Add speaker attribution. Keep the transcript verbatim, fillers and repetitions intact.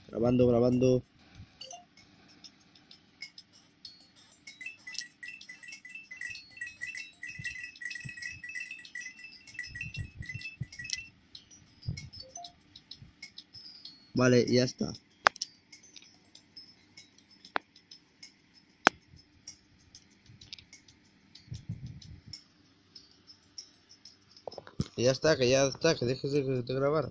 Speaker 1: Grabando, grabando. Vale, ya está. Y ya está, que ya está, que dejes de, de grabar.